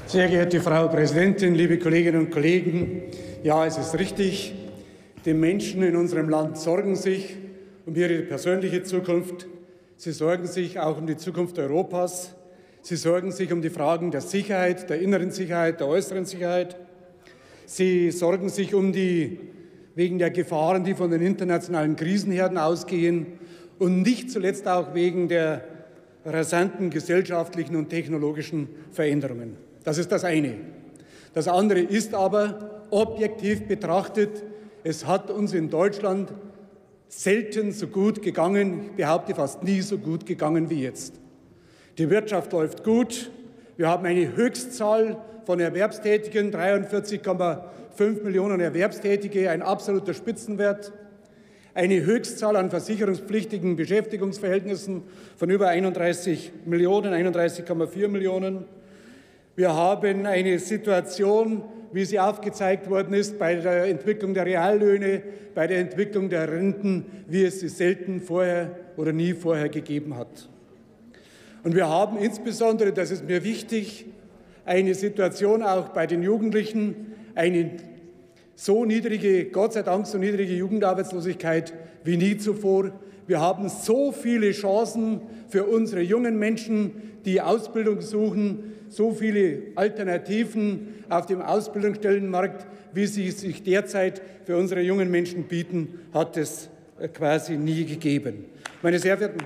Sehr geehrte Frau Präsidentin, liebe Kolleginnen und Kollegen! Ja, es ist richtig, die Menschen in unserem Land sorgen sich um ihre persönliche Zukunft. Sie sorgen sich auch um die Zukunft Europas. Sie sorgen sich um die Fragen der Sicherheit, der inneren Sicherheit, der äußeren Sicherheit. Sie sorgen sich wegen der Gefahren, die von den internationalen Krisenherden ausgehen und nicht zuletzt auch wegen der rasanten gesellschaftlichen und technologischen Veränderungen. Das ist das eine. Das andere ist aber, objektiv betrachtet, es hat uns in Deutschland selten so gut gegangen, ich behaupte fast nie so gut gegangen wie jetzt. Die Wirtschaft läuft gut. Wir haben eine Höchstzahl von Erwerbstätigen, 43,5 Millionen Erwerbstätige, ein absoluter Spitzenwert. Eine Höchstzahl an versicherungspflichtigen Beschäftigungsverhältnissen von über 31 Millionen, 31,4 Millionen. Wir haben eine Situation, wie sie aufgezeigt worden ist, bei der Entwicklung der Reallöhne, bei der Entwicklung der Renten, wie es sie selten vorher oder nie vorher gegeben hat. Und wir haben insbesondere, das ist mir wichtig, eine Situation auch bei den Jugendlichen, eine so niedrige, Gott sei Dank so niedrige Jugendarbeitslosigkeit wie nie zuvor. Wir haben so viele Chancen für unsere jungen Menschen, die Ausbildung suchen, so viele Alternativen auf dem Ausbildungsstellenmarkt, wie sie sich derzeit für unsere jungen Menschen bieten, hat es quasi nie gegeben. Meine sehr verehrten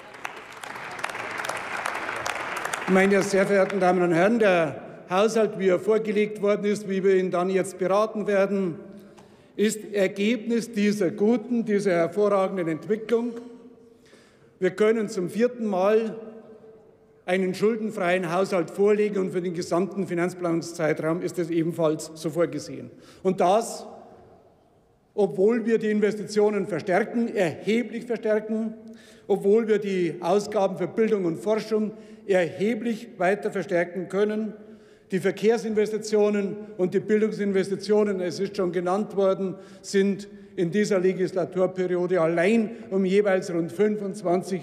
Damen und Herren, der Haushalt, wie er vorgelegt worden ist, wie wir ihn dann jetzt beraten werden, ist Ergebnis dieser guten, dieser hervorragenden Entwicklung. Wir können zum 4. Mal einen schuldenfreien Haushalt vorlegen und für den gesamten Finanzplanungszeitraum ist es ebenfalls so vorgesehen. Und das, obwohl wir die Investitionen verstärken, erheblich verstärken, obwohl wir die Ausgaben für Bildung und Forschung erheblich weiter verstärken können. Die Verkehrsinvestitionen und die Bildungsinvestitionen, es ist schon genannt worden, sind in dieser Legislaturperiode allein um jeweils rund 25%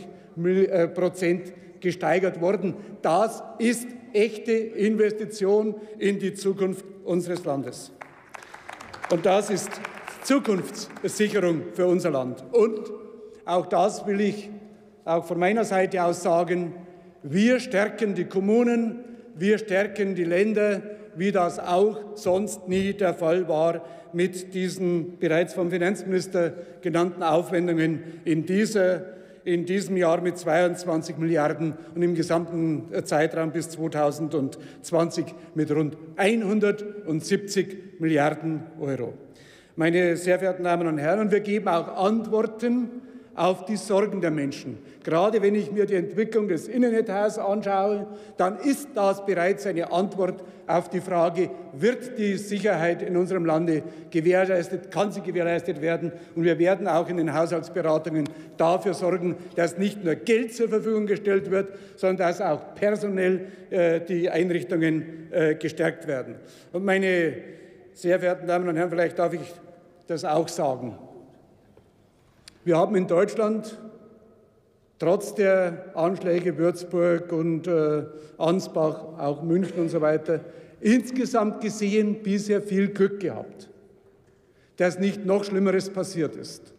gesteigert worden. Das ist echte Investition in die Zukunft unseres Landes. Und das ist Zukunftssicherung für unser Land. Und auch das will ich auch von meiner Seite aus sagen, wir stärken die Kommunen, wir stärken die Länder, wie das auch sonst nie der Fall war mit diesen bereits vom Finanzminister genannten Aufwendungen in diesem Jahr mit 22 Milliarden und im gesamten Zeitraum bis 2020 mit rund 170 Milliarden Euro. Meine sehr verehrten Damen und Herren, wir geben auch Antworten auf die Sorgen der Menschen. Gerade wenn ich mir die Entwicklung des Innenetats anschaue, dann ist das bereits eine Antwort auf die Frage, wird die Sicherheit in unserem Lande gewährleistet, kann sie gewährleistet werden? Und wir werden auch in den Haushaltsberatungen dafür sorgen, dass nicht nur Geld zur Verfügung gestellt wird, sondern dass auch personell die Einrichtungen gestärkt werden. Und meine sehr verehrten Damen und Herren, vielleicht darf ich das auch sagen. Wir haben in Deutschland trotz der Anschläge Würzburg und Ansbach, auch München und so weiter, insgesamt gesehen bisher viel Glück gehabt, dass nicht noch Schlimmeres passiert ist.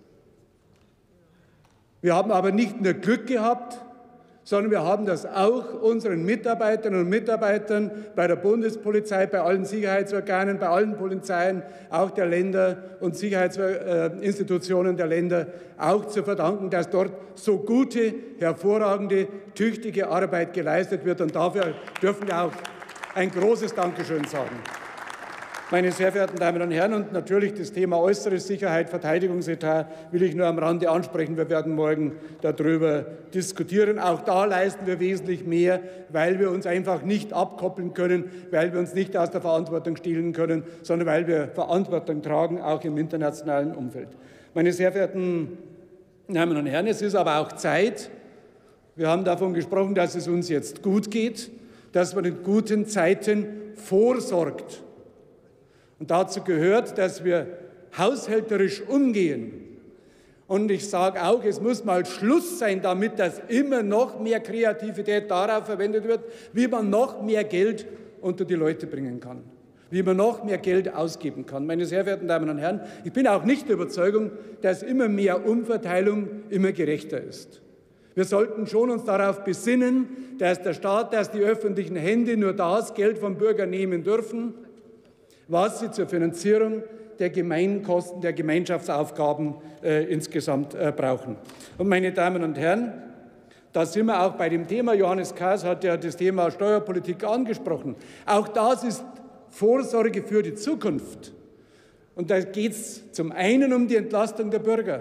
Wir haben aber nicht nur Glück gehabt, sondern wir haben das auch unseren Mitarbeiterinnen und Mitarbeitern bei der Bundespolizei, bei allen Sicherheitsorganen, bei allen Polizeien, auch der Länder und Sicherheitsinstitutionen der Länder auch zu verdanken, dass dort so gute, hervorragende, tüchtige Arbeit geleistet wird. Und dafür dürfen wir auch ein großes Dankeschön sagen. Meine sehr verehrten Damen und Herren, und natürlich das Thema äußere Sicherheit, Verteidigungsetat will ich nur am Rande ansprechen. Wir werden morgen darüber diskutieren. Auch da leisten wir wesentlich mehr, weil wir uns einfach nicht abkoppeln können, weil wir uns nicht aus der Verantwortung stehlen können, sondern weil wir Verantwortung tragen, auch im internationalen Umfeld. Meine sehr verehrten Damen und Herren, es ist aber auch Zeit, wir haben davon gesprochen, dass es uns jetzt gut geht, dass man in guten Zeiten vorsorgt. Und dazu gehört, dass wir haushälterisch umgehen. Und ich sage auch, es muss mal Schluss sein damit, dass immer noch mehr Kreativität darauf verwendet wird, wie man noch mehr Geld unter die Leute bringen kann, wie man noch mehr Geld ausgeben kann. Meine sehr verehrten Damen und Herren, ich bin auch nicht der Überzeugung, dass immer mehr Umverteilung immer gerechter ist. Wir sollten schon uns darauf besinnen, dass der Staat, dass die öffentlichen Hände nur das Geld vom Bürger nehmen dürfen, was sie zur Finanzierung der Gemeinkosten, der Gemeinschaftsaufgaben insgesamt brauchen. Und meine Damen und Herren, da sind wir auch bei dem Thema, Johannes Kahrs hat ja das Thema Steuerpolitik angesprochen. Auch das ist Vorsorge für die Zukunft. Und da geht es zum einen um die Entlastung der Bürger.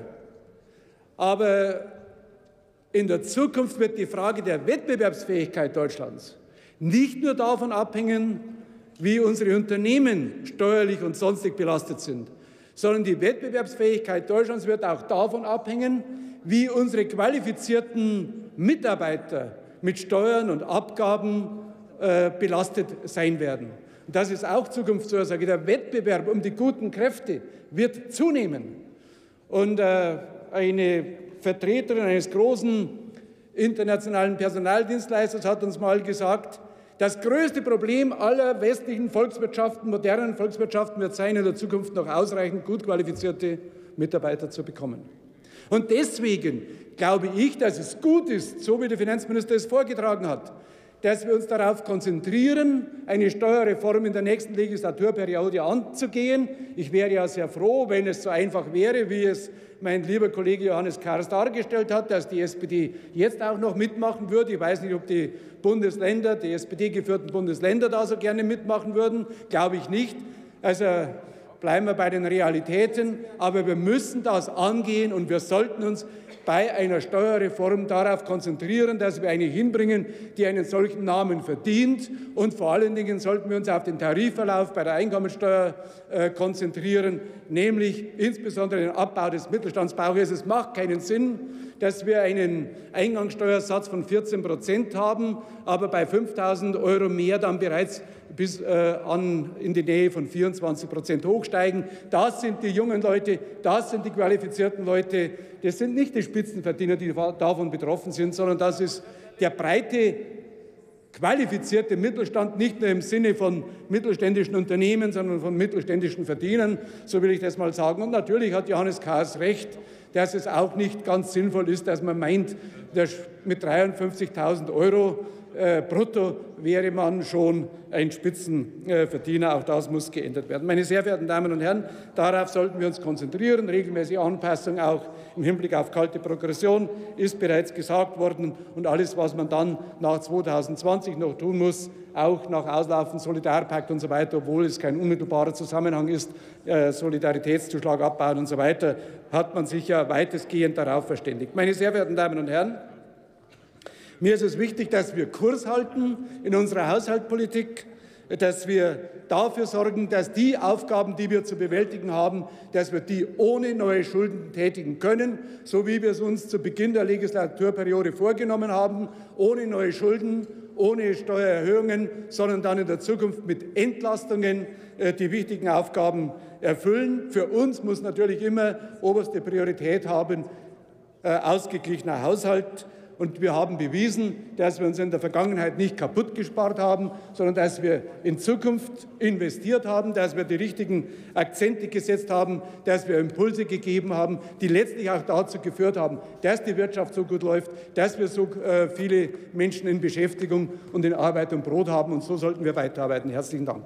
Aber in der Zukunft wird die Frage der Wettbewerbsfähigkeit Deutschlands nicht nur davon abhängen, wie unsere Unternehmen steuerlich und sonstig belastet sind, sondern die Wettbewerbsfähigkeit Deutschlands wird auch davon abhängen, wie unsere qualifizierten Mitarbeiter mit Steuern und Abgaben belastet sein werden. Und das ist auch Zukunftsvorsorge. Der Wettbewerb um die guten Kräfte wird zunehmen. Und eine Vertreterin eines großen internationalen Personaldienstleisters hat uns mal gesagt, das größte Problem aller westlichen Volkswirtschaften, modernen Volkswirtschaften wird sein, in der Zukunft noch ausreichend gut qualifizierte Mitarbeiter zu bekommen. Und deswegen glaube ich, dass es gut ist, so wie der Finanzminister es vorgetragen hat, dass wir uns darauf konzentrieren, eine Steuerreform in der nächsten Legislaturperiode anzugehen. Ich wäre ja sehr froh, wenn es so einfach wäre, wie es mein lieber Kollege Johannes Kahrs dargestellt hat, dass die SPD jetzt auch noch mitmachen würde. Ich weiß nicht, ob die Bundesländer, die SPD-geführten Bundesländer da so gerne mitmachen würden. Glaube ich nicht. Also bleiben wir bei den Realitäten. Aber wir müssen das angehen und wir sollten uns bei einer Steuerreform darauf konzentrieren, dass wir eine hinbringen, die einen solchen Namen verdient. Und vor allen Dingen sollten wir uns auf den Tarifverlauf bei der Einkommensteuer konzentrieren, nämlich insbesondere den Abbau des Mittelstandsbauches. Es macht keinen Sinn, dass wir einen Eingangssteuersatz von 14% haben, aber bei 5.000 € mehr dann bereits bis in die Nähe von 24% hochsteigen. Das sind die jungen Leute, das sind die qualifizierten Leute, das sind nicht die Spitzenverdiener, die davon betroffen sind, sondern das ist der breite, qualifizierte Mittelstand, nicht nur im Sinne von mittelständischen Unternehmen, sondern von mittelständischen Verdienern, so will ich das mal sagen. Und natürlich hat Johannes Kahrs recht, dass es auch nicht ganz sinnvoll ist, dass man meint, mit 53.000 € brutto wäre man schon ein Spitzenverdiener. Auch das muss geändert werden. Meine sehr verehrten Damen und Herren, darauf sollten wir uns konzentrieren. Regelmäßige Anpassung auch im Hinblick auf kalte Progression ist bereits gesagt worden. Und alles, was man dann nach 2020 noch tun muss, auch nach Auslaufen Solidarpakt und so weiter, obwohl es kein unmittelbarer Zusammenhang ist, Solidaritätszuschlag abbauen und so weiter, hat man sich ja weitestgehend darauf verständigt. Meine sehr verehrten Damen und Herren, mir ist es wichtig, dass wir Kurs halten in unserer Haushaltspolitik, dass wir dafür sorgen, dass die Aufgaben, die wir zu bewältigen haben, dass wir die ohne neue Schulden tätigen können, so wie wir es uns zu Beginn der Legislaturperiode vorgenommen haben, ohne neue Schulden, ohne Steuererhöhungen, sondern dann in der Zukunft mit Entlastungen die wichtigen Aufgaben erfüllen. Für uns muss natürlich immer oberste Priorität haben, ausgeglichener Haushalt. Und wir haben bewiesen, dass wir uns in der Vergangenheit nicht kaputt gespart haben, sondern dass wir in Zukunft investiert haben, dass wir die richtigen Akzente gesetzt haben, dass wir Impulse gegeben haben, die letztlich auch dazu geführt haben, dass die Wirtschaft so gut läuft, dass wir so viele Menschen in Beschäftigung und in Arbeit und Brot haben. Und so sollten wir weiterarbeiten. Herzlichen Dank.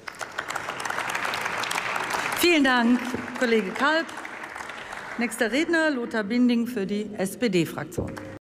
Vielen Dank, Kollege Kalb. Nächster Redner, Lothar Binding für die SPD-Fraktion.